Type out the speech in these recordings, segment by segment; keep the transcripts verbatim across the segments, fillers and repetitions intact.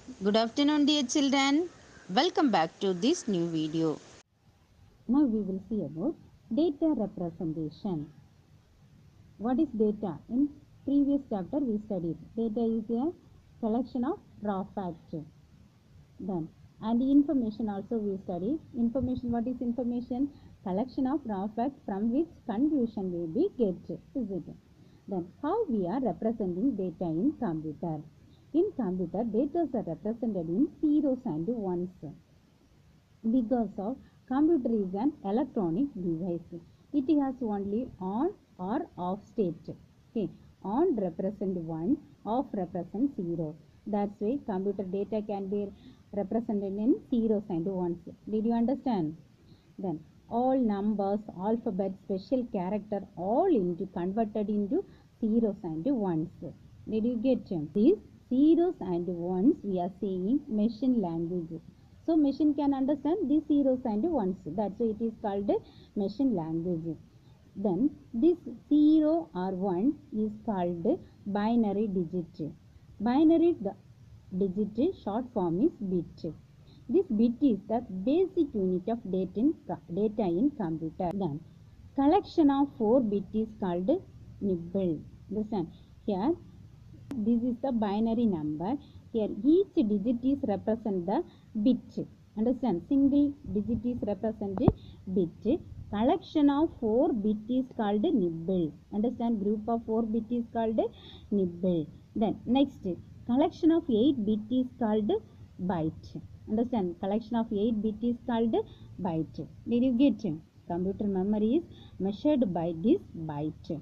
Good afternoon, dear children. Welcome back to this new video. Now we will see about data representation. What is data? In previous chapter we studied. Data is a collection of raw facts. Then and information also we studied. Information, what is information? Collection of raw facts from which conclusion will be get. Is it? Then how we are representing data in computer? In computer, data are represented in zeros and ones. Because of computer is an electronic device. It has only on or off state. Okay. On represent one, off represent zero. That's why computer data can be represented in zeros and ones. Did you understand? Then all numbers, alphabet, special character, all into converted into zeros and ones. Did you get them? These zeros and ones we are saying machine language. So machine can understand these zeros and ones. That's why it is called machine language. Then this zero or one is called binary digit. Binary digit short form is bit. This bit is the basic unit of data in, data in computer. Then collection of four bits is called nibble. Understand? Here this is the binary number. Here each digit is represent the bit. Understand? Single digit is represent bit. Collection of four bit is called nibble. Understand? Group of four bit is called nibble. Then next collection of eight bit is called byte. Understand? Collection of eight bit is called byte. Did you get? Computer memory is measured by this byte.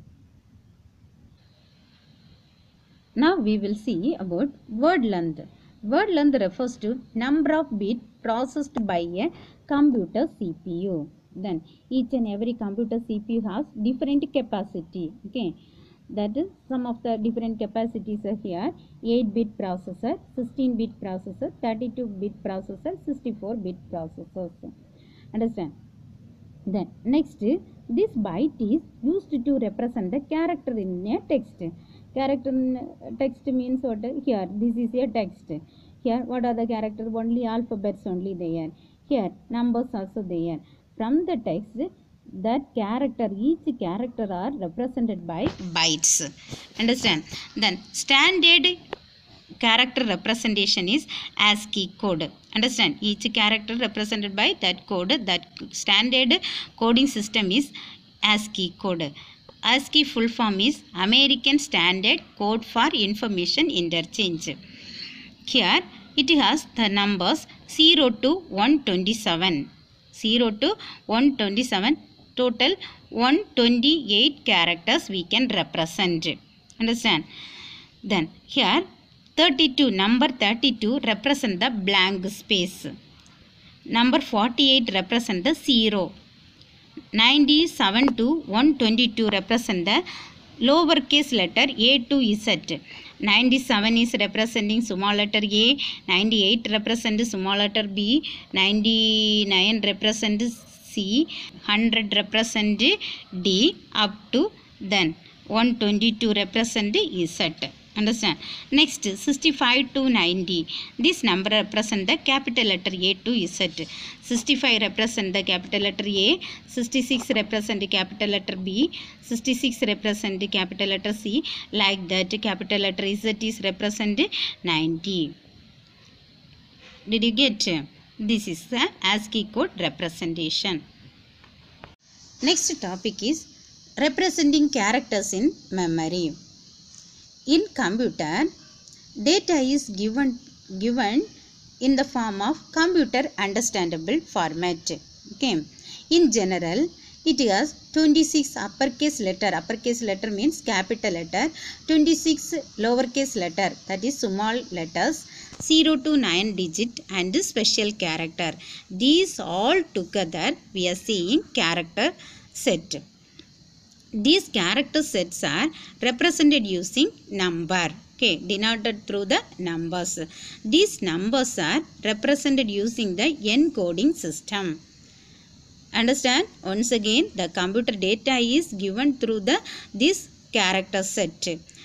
Now we will see about word length. Word length refers to number of bits processed by a computer C P U. Then each and every computer C P U has different capacity. Okay, that is some of the different capacities are here. eight bit processor, sixteen bit processor, thirty-two bit processor, sixty-four bit processors. Understand? Then next, this byte is used to represent the character in a text. Character in text means what? Here this is a text. Here what are the characters? Only alphabets only there. Here numbers also there. From the text, that character, each character are represented by bytes. Understand? Then standard character representation is ASCII code. Understand? Each character represented by that code. That standard coding system is ASCII code. ASCII full form is American Standard Code for Information Interchange. Here it has the numbers zero to one twenty-seven. zero to one twenty-seven. Total one hundred twenty-eight characters we can represent. Understand? Then here thirty-two, number thirty-two represent the blank space. Number forty-eight represent the zero. ninety-seven to one twenty-two represent the lowercase letter A to Z. ninety-seven is representing small letter A, ninety-eight represents small letter B, ninety-nine represents C, one hundred represents D, up to then one twenty-two represent Z. Understand? Next, sixty-five to ninety. This number represent the capital letter A to Z. sixty-five represent the capital letter A. sixty-six represent the capital letter B. sixty-six represent the capital letter C. Like that, capital letter Z is represent ninety. Did you get? This is the ASCII code representation. Next topic is representing characters in memory. In computer, data is given given in the form of computer understandable format. Okay. In general, it has twenty-six uppercase letter. Uppercase letter means capital letter. twenty-six lowercase letter, that is small letters. zero to nine digit and special character. These all together we are seeing character set. These character sets are represented using number. Okay, denoted through the numbers. These numbers are represented using the encoding system. Understand? Once again, the computer data is given through the this character set.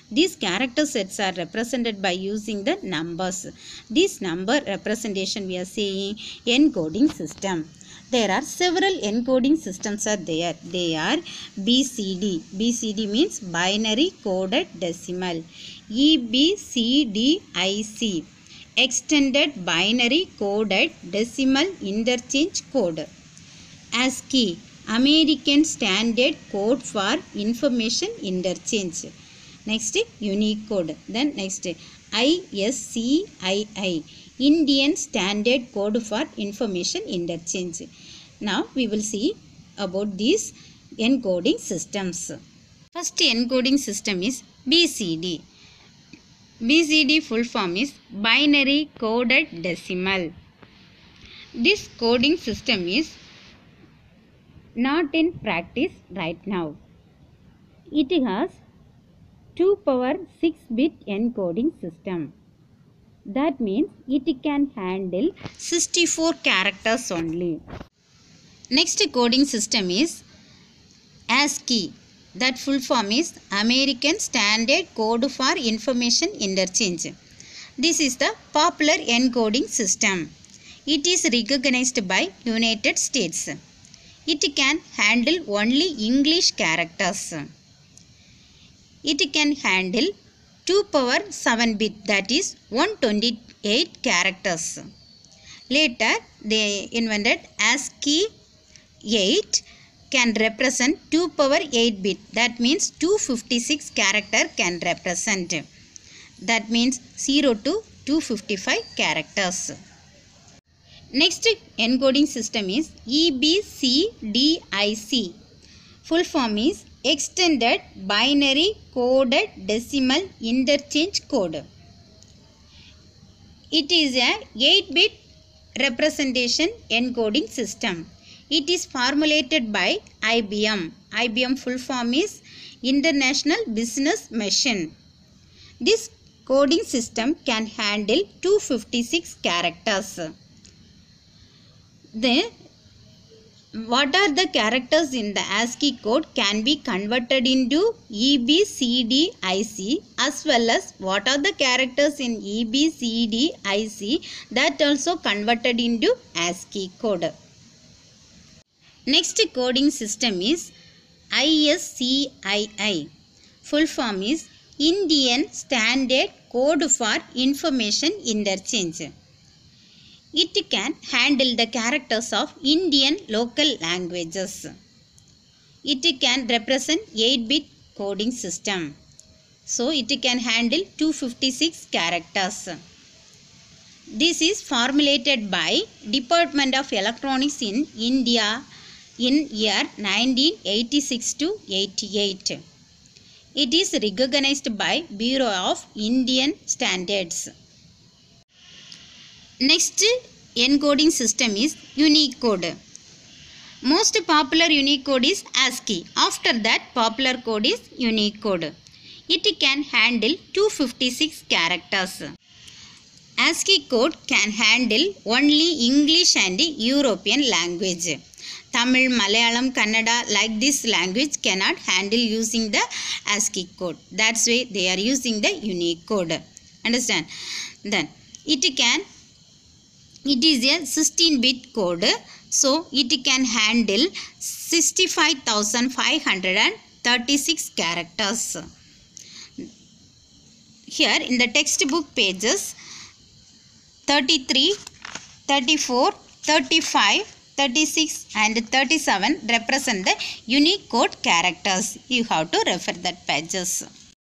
These character sets are represented by using the numbers. This number representation we are saying encoding system. There are several encoding systems are there. They are B C D. B C D means binary coded decimal. E B C D I C. Extended binary coded decimal interchange code. ASCII. American Standard Code for Information Interchange. Next, Unicode. Then next, I S C I I. Indian Standard Code for Information Interchange. Now we will see about these encoding systems. First encoding system is B C D. B C D full form is Binary Coded Decimal. This coding system is not in practice right now. It has two power six bit encoding system. That means it can handle sixty-four characters only. Next coding system is ASCII. That full form is American Standard Code for Information Interchange. This is the popular encoding system. It is recognized by United States. It can handle only English characters. It can handle two power seven bit, that is one hundred twenty-eight characters. Later they invented ASCII eight can represent two power eight bit, that means two hundred fifty-six character can represent. That means zero to two hundred fifty-five characters. Next encoding system is E B C D I C. Full form is Extended Binary Coded Decimal Interchange Code. It is a eight bit representation encoding system. It is formulated by I B M. I B M full form is International Business Machine. This coding system can handle two hundred fifty-six characters. Then, what are the characters in the ASCII code can be converted into E B C D I C, as well as what are the characters in E B C D I C that also converted into ASCII code. Next coding system is I S C I I. Full form is Indian Standard Code for Information Interchange. It can handle the characters of Indian local languages. It can represent eight bit coding system. So it can handle two hundred fifty-six characters. This is formulated by Department of Electronics in India in year nineteen eighty-six to eighty-eight. It is recognized by Bureau of Indian Standards. Next encoding system is Unicode. Most popular Unicode is ASCII. After that, popular code is Unicode. It can handle two hundred fifty-six characters. ASCII code can handle only English and European language. Tamil, Malayalam, Kannada, like this language cannot handle using the ASCII code. That's why they are using the Unicode. Understand? Then it can It is a sixteen bit code, so it can handle sixty-five thousand five hundred thirty-six characters. Here in the textbook pages thirty-three, thirty-four, thirty-five, thirty-six and thirty-seven represent the Unicode characters. You have to refer that pages.